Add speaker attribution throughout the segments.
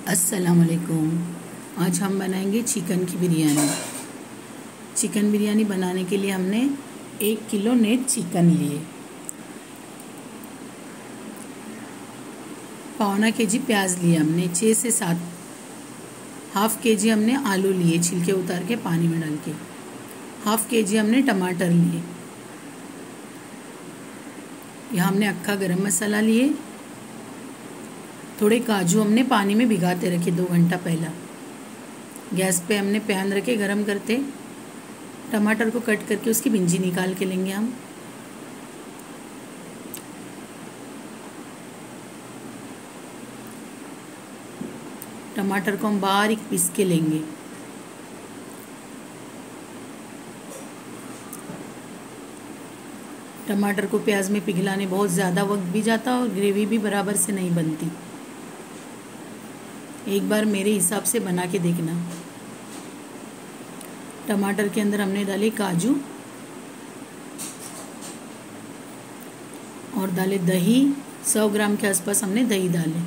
Speaker 1: अस्सलामुअलैकुम। आज हम बनाएंगे चिकन की बिरयानी। चिकन बिरयानी बनाने के लिए हमने 1 किलो नेट चिकन लिए, 1.25 kg प्याज लिए हमने, 6 से 7, ½ kg हमने आलू लिए छिलके उतार के पानी में डाल के, ½ kg हमने टमाटर लिए। यहाँ हमने अक्खा गरम मसाला लिए, थोड़े काजू हमने पानी में भिगाते रखे 2 घंटा पहला। गैस पे हमने पैन रखे गरम करते, टमाटर को कट करके उसकी बिंजी निकाल के लेंगे हम। टमाटर को हम बारीक पीस के लेंगे। टमाटर को प्याज में पिघलाने बहुत ज़्यादा वक्त भी जाता और ग्रेवी भी बराबर से नहीं बनती। एक बार मेरे हिसाब से बना के देखना। टमाटर के अंदर हमने डाले काजू और डाले दही, 100 ग्राम के आसपास हमने दही डाले।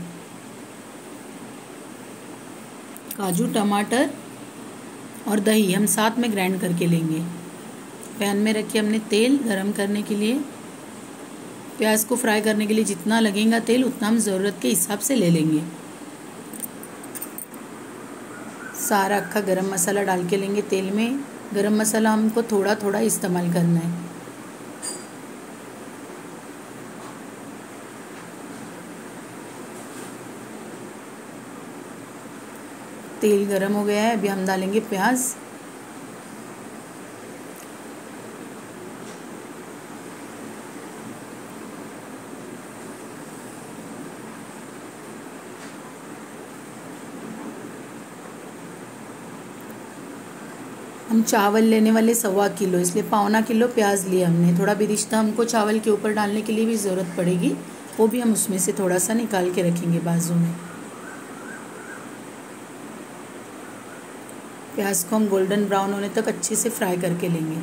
Speaker 1: काजू, टमाटर और दही हम साथ में ग्राइंड करके लेंगे। पैन में रखे हमने तेल गरम करने के लिए। प्याज को फ्राई करने के लिए जितना लगेगा तेल उतना हम ज़रूरत के हिसाब से ले लेंगे। सारा अक्खा गरम मसाला डाल के लेंगे तेल में। गरम मसाला हमको थोड़ा थोड़ा इस्तेमाल करना है। तेल गरम हो गया है, अभी हम डालेंगे प्याज। हम चावल लेने वाले 1.25 किलो, इसलिए 1.25 किलो प्याज लिया हमने। थोड़ा बिरिश्ता हमको चावल के ऊपर डालने के लिए भी ज़रूरत पड़ेगी, वो भी हम उसमें से थोड़ा सा निकाल के रखेंगे बाजू में। प्याज को हम गोल्डन ब्राउन होने तक अच्छे से फ्राई करके लेंगे।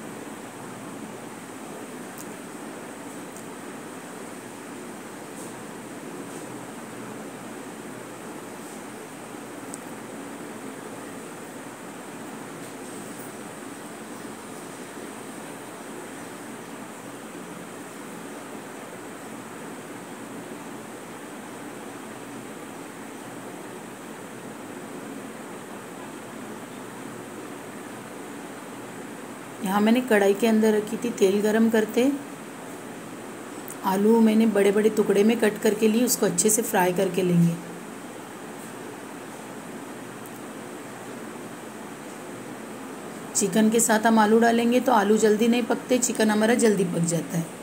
Speaker 1: यहाँ मैंने कढ़ाई के अंदर रखी थी तेल गरम करते। आलू मैंने बड़े बड़े टुकड़े में कट करके लिए, उसको अच्छे से फ्राई करके लेंगे। चिकन के साथ हम आलू डालेंगे तो आलू जल्दी नहीं पकते, चिकन हमारा जल्दी पक जाता है।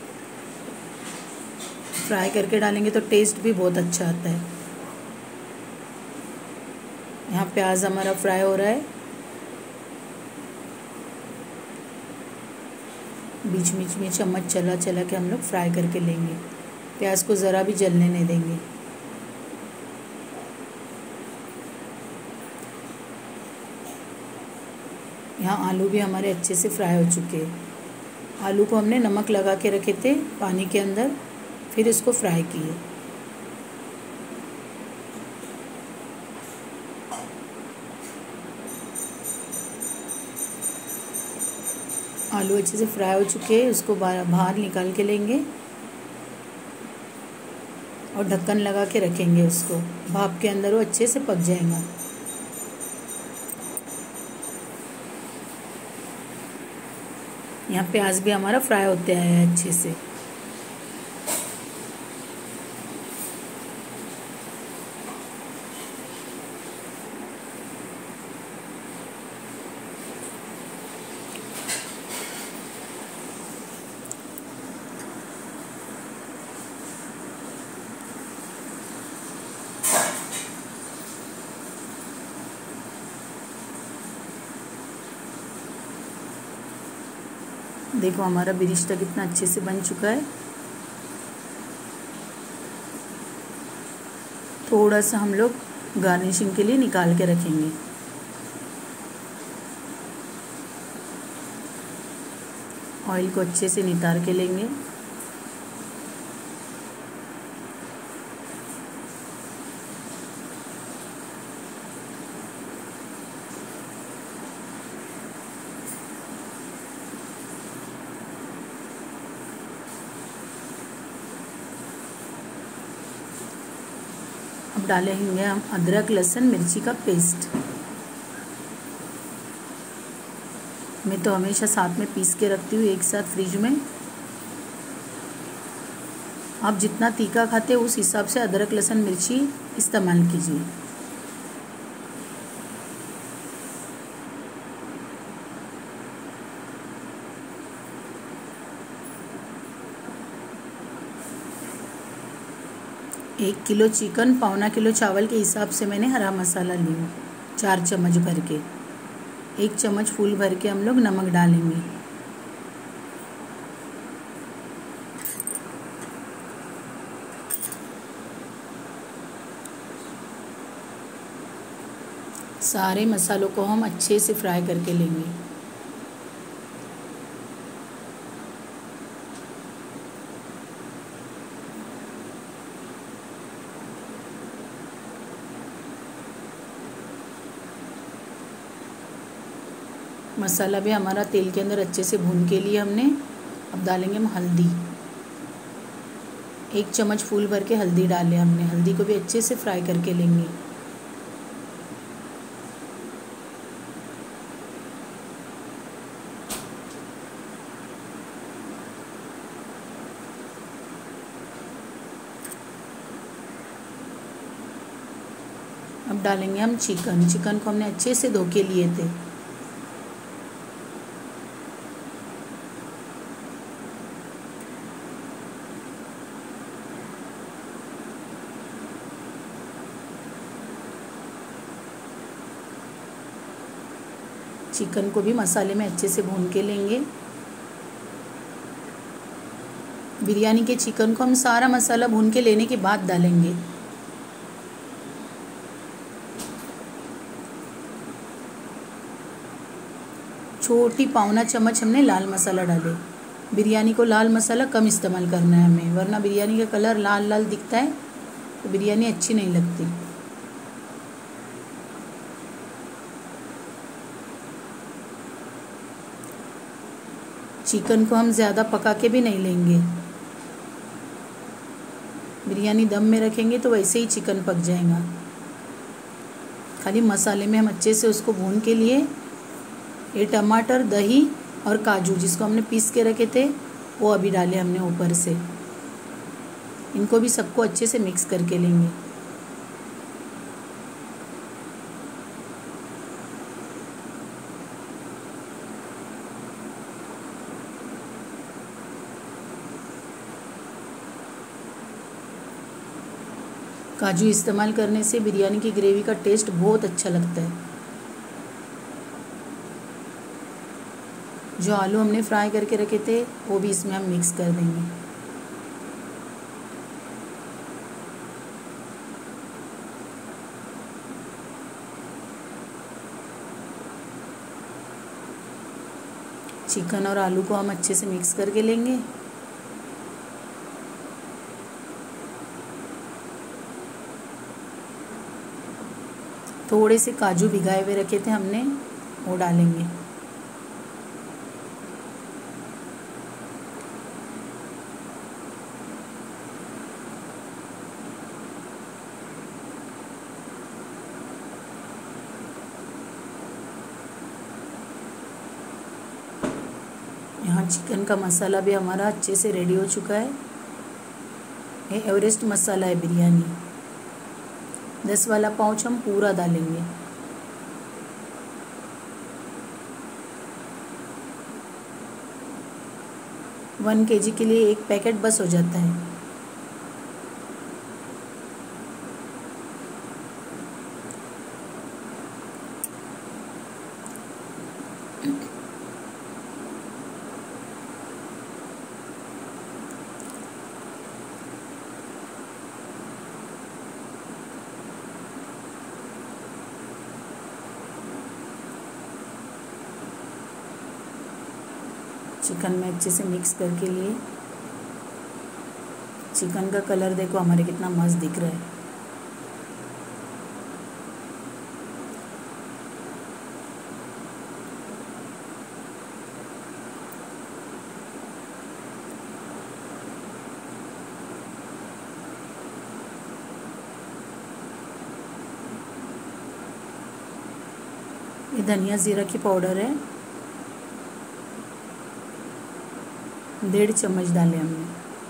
Speaker 1: फ्राई करके डालेंगे तो टेस्ट भी बहुत अच्छा आता है। यहाँ प्याज हमारा फ्राई हो रहा है। बीच बीच में चम्मच चला चला के हम लोग फ्राई करके लेंगे। प्याज को ज़रा भी जलने नहीं देंगे। यहाँ आलू भी हमारे अच्छे से फ्राई हो चुके हैं। आलू को हमने नमक लगा के रखे थे पानी के अंदर, फिर इसको फ्राई किए। आलू अच्छे से फ्राई हो चुके हैं, उसको बाहर निकाल के लेंगे और ढक्कन लगा के रखेंगे उसको। भाप के अंदर वो अच्छे से पक जाएगा। यहाँ प्याज भी हमारा फ्राई होते आया है अच्छे से। देखो हमारा बिरिश्ता कितना अच्छे से बन चुका है। थोड़ा सा हम लोग गार्निशिंग के लिए निकाल के रखेंगे। ऑयल को अच्छे से नितार के लेंगे। अब डालेंगे हम अदरक लहसुन मिर्ची का पेस्ट। मैं तो हमेशा साथ में पीस के रखती हूँ एक साथ फ्रिज में। आप जितना तीखा खाते हो उस हिसाब से अदरक लहसुन मिर्ची इस्तेमाल कीजिए। एक किलो चिकन 1.25 किलो चावल के हिसाब से मैंने हरा मसाला लिया 4 चम्मच भर के। 1 चम्मच फुल भर के हम लोग नमक डालेंगे। सारे मसालों को हम अच्छे से फ्राई करके लेंगे। मसाला भी हमारा तेल के अंदर अच्छे से भून के लिए हमने। अब डालेंगे हम हल्दी। 1 चम्मच फूल भर के हल्दी डाले हमने। हल्दी को भी अच्छे से फ्राई करके लेंगे। अब डालेंगे हम चिकन। चिकन को हमने अच्छे से धो के लिए थे। चिकन को भी मसाले में अच्छे से भून के लेंगे। बिरयानी के चिकन को हम सारा मसाला भून के लेने के बाद डालेंगे। छोटी 1.25 चम्मच हमने लाल मसाला डाले। बिरयानी को लाल मसाला कम इस्तेमाल करना है हमें, वरना बिरयानी का कलर लाल लाल दिखता है तो बिरयानी अच्छी नहीं लगती। चिकन को हम ज़्यादा पका के भी नहीं लेंगे। बिरयानी दम में रखेंगे तो वैसे ही चिकन पक जाएगा। खाली मसाले में हम अच्छे से उसको भून के लिए ये टमाटर, दही और काजू जिसको हमने पीस के रखे थे वो अभी डाले हमने ऊपर से। इनको भी सबको अच्छे से मिक्स करके लेंगे। काजू इस्तेमाल करने से बिरयानी की ग्रेवी का टेस्ट बहुत अच्छा लगता है। जो आलू हमने फ्राई करके रखे थे वो भी इसमें हम मिक्स कर देंगे। चिकन और आलू को हम अच्छे से मिक्स करके लेंगे। थोड़े से काजू भिगाए हुए रखे थे हमने वो डालेंगे। यहाँ चिकन का मसाला भी हमारा अच्छे से रेडी हो चुका है। ये एवरेस्ट मसाला है बिरयानी। 10 वाला पाउच हम पूरा डालेंगे। वन केजी के लिए एक पैकेट बस हो जाता है। चिकन में अच्छे से मिक्स करके लिए। चिकन का कलर देखो हमारे कितना मस्त दिख रहा है। ये धनिया ज़ीरा की पाउडर है, 1.5 चम्मच डाले हमने।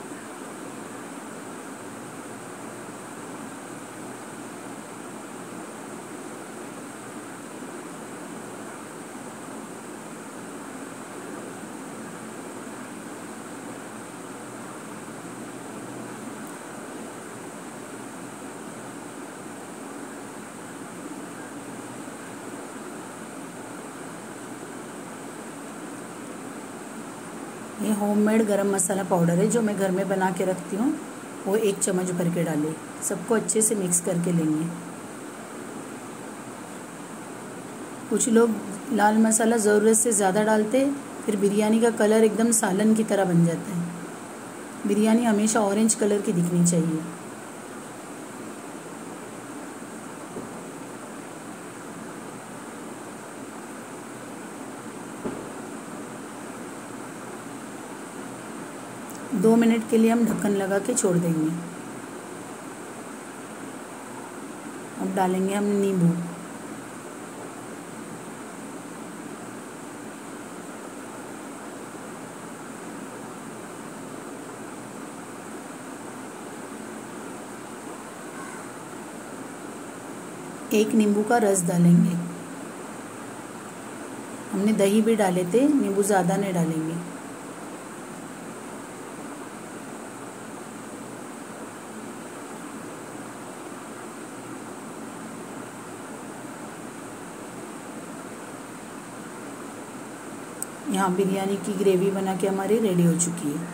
Speaker 1: ये होममेड गरम मसाला पाउडर है जो मैं घर में बना के रखती हूँ, वो 1 चम्मच भर के डाले। सबको अच्छे से मिक्स करके लेंगे। कुछ लोग लाल मसाला ज़रूरत से ज़्यादा डालते, फिर बिरयानी का कलर एकदम सालन की तरह बन जाता है। बिरयानी हमेशा ऑरेंज कलर की दिखनी चाहिए। दो मिनट के लिए हम ढक्कन लगा के छोड़ देंगे। अब डालेंगे हम नींबू। एक नींबू का रस डालेंगे। हमने दही भी डाले थे, नींबू ज़्यादा नहीं डालेंगे। यहाँ बिरयानी की ग्रेवी बना के हमारी रेडी हो चुकी है।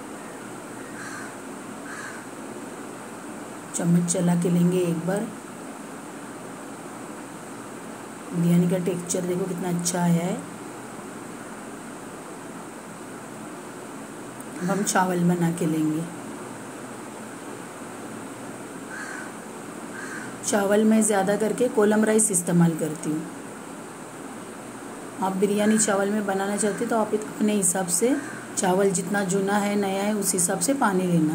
Speaker 1: चम्मच चला के लेंगे एक बार। बिरयानी का टेक्सचर देखो कितना अच्छा आया है। अब हम चावल बना के लेंगे। चावल मैं ज़्यादा करके कोलम राइस इस्तेमाल करती हूँ। आप बिरयानी चावल में बनाना चाहते तो आप अपने हिसाब से चावल जितना जूना है नया है उस हिसाब से पानी लेना।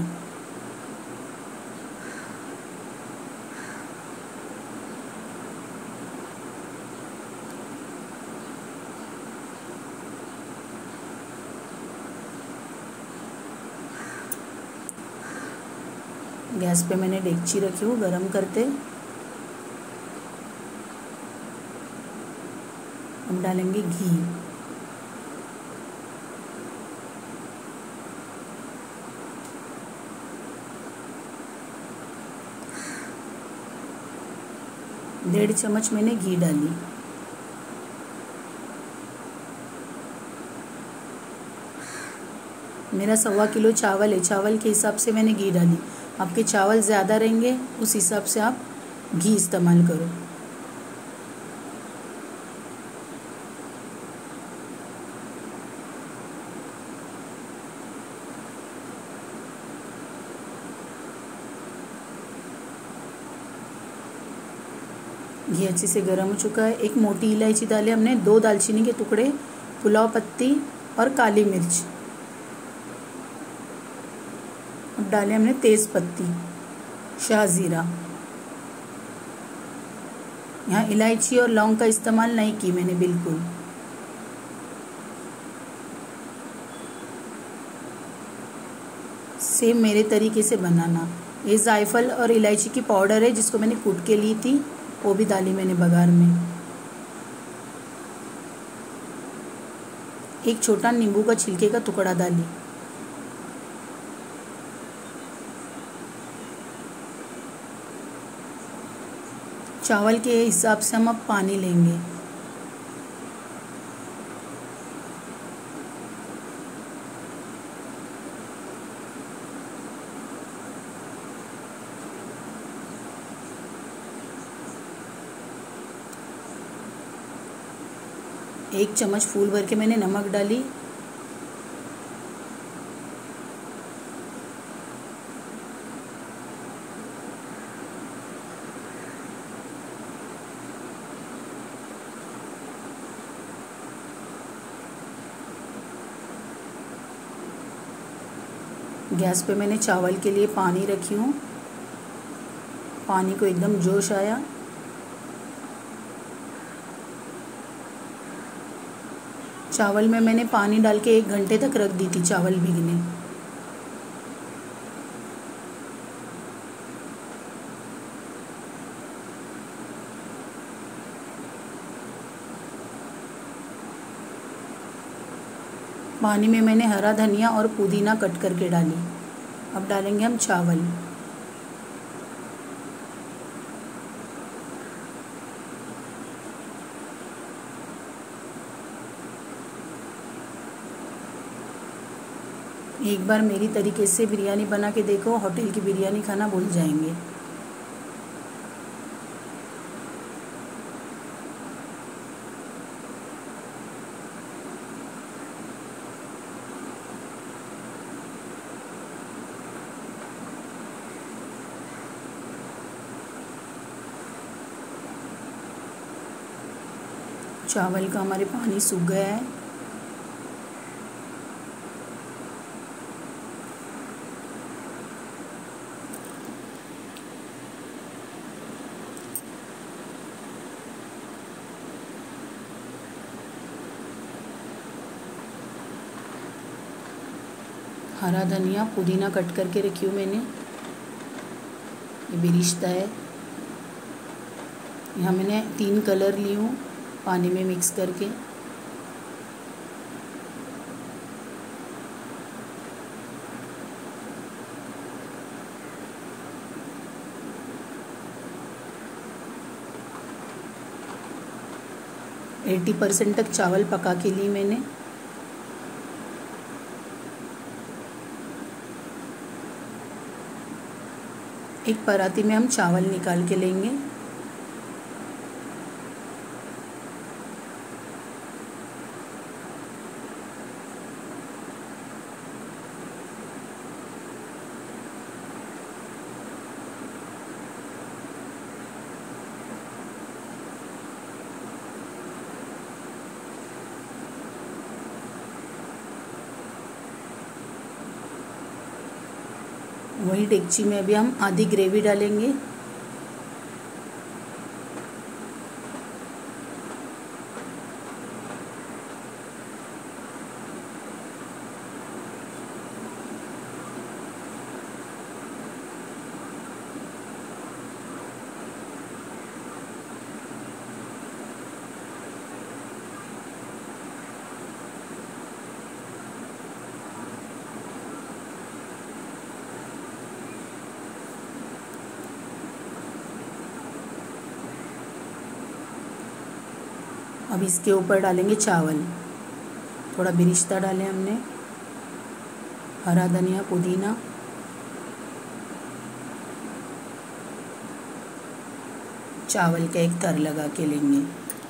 Speaker 1: गैस पे मैंने डेगची रखी हूँ गरम करते। हम डालेंगे घी। डेढ़ चम्मच मैंने घी डाली। मेरा 1.25 किलो चावल है, चावल के हिसाब से मैंने घी डाली। आपके चावल ज़्यादा रहेंगे उस हिसाब से आप घी इस्तेमाल करो। घी अच्छे से गर्म हो चुका है। एक मोटी इलायची डाली हमने, 2 दालचीनी के टुकड़े, पुलाव पत्ती और काली मिर्च। अब डाले हमने तेज़ पत्ती, शाहजीरा। यहाँ इलायची और लौंग का इस्तेमाल नहीं की मैंने बिल्कुल। सेम मेरे तरीके से बनाना। ये जायफल और इलायची की पाउडर है जिसको मैंने कूट के ली थी, वो भी डाली मैंने बघार में। एक छोटा नींबू का छिलके का टुकड़ा डाली। चावल के हिसाब से हम अब पानी लेंगे। एक चम्मच फूल भर के मैंने नमक डाली। गैस पे मैंने चावल के लिए पानी रखी हूँ। पानी को एकदम जोश आया। चावल में मैंने पानी डाल के 1 घंटे तक रख दी थी चावल भीगने। पानी में मैंने हरा धनिया और पुदीना कट करके डाली। अब डालेंगे हम चावल। एक बार मेरी तरीके से बिरयानी बना के देखो, होटल की बिरयानी खाना भूल जाएंगे। चावल का हमारे पानी सूख गया है। हरा धनिया पुदीना कट करके रखी हूँ मैंने, ये बिरिश्ता है। यहाँ मैंने 3 कलर ली हूँ पानी में मिक्स करके। एटी 80% तक चावल पका के लिए मैंने। एक पराती में हम चावल निकाल के लेंगे। वही डेगची में अभी हम आधी ग्रेवी डालेंगे। अब इसके ऊपर डालेंगे चावल। थोड़ा बिरिश्ता डालें हमने, हरा धनिया पुदीना, चावल का एक तर लगा के लेंगे।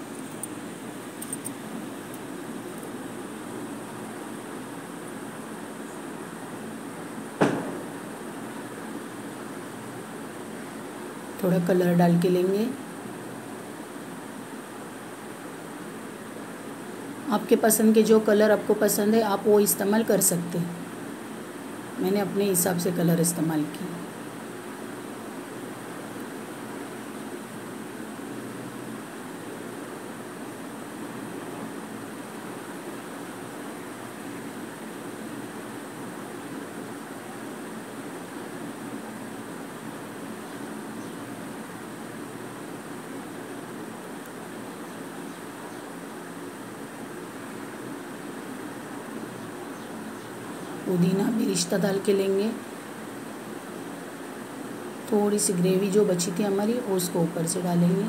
Speaker 1: थोड़ा कलर डाल के लेंगे। आपके पसंद के जो कलर आपको पसंद है आप वो इस्तेमाल कर सकते हैं। मैंने अपने हिसाब से कलर इस्तेमाल किए। पुदीना बिरिश्ता डाल के लेंगे। थोड़ी सी ग्रेवी जो बची थी हमारी उसको ऊपर से डालेंगे।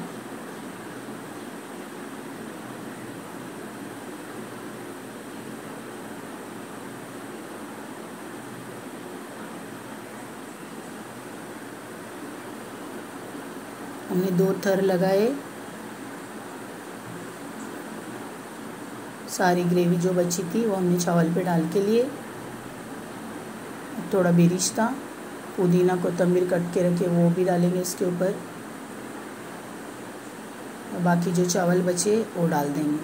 Speaker 1: हमने 2 थर लगाए। सारी ग्रेवी जो बची थी वो हमने चावल पे डाल के लिए। थोड़ा बिरिश्ता, पुदीना कोतंबीर कट के रखे वो भी डालेंगे इसके ऊपर। और बाकी जो चावल बचे वो डाल देंगे।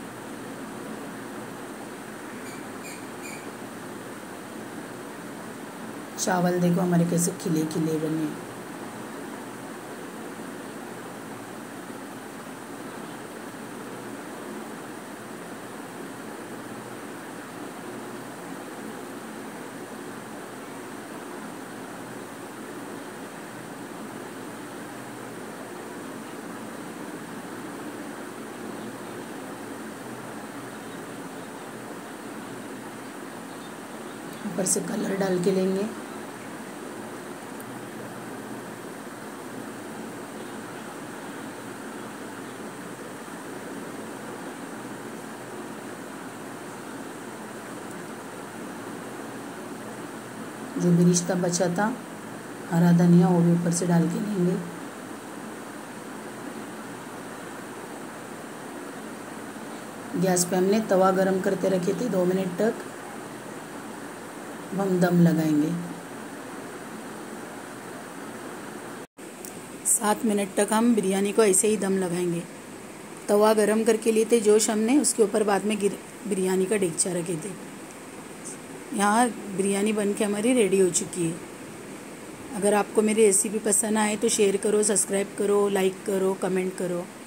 Speaker 1: चावल देखो हमारे कैसे खिले खिले बने। ऊपर से कलर डाल के लेंगे। जो भी रिश्ता बचा था हरा धनिया वो भी ऊपर से डाल के लेंगे। गैस पे हमने तवा गरम करते रखे थे 2 मिनट तक। हम दम लगाएंगे। 7 मिनट तक हम बिरयानी को ऐसे ही दम लगाएंगे। तवा गरम करके लिए थे जोश हमने, उसके ऊपर बाद में बिरयानी का डेगचा रखे थे। यहाँ बिरयानी बन के हमारी रेडी हो चुकी है। अगर आपको मेरी रेसिपी पसंद आए तो शेयर करो, सब्सक्राइब करो, लाइक करो, कमेंट करो।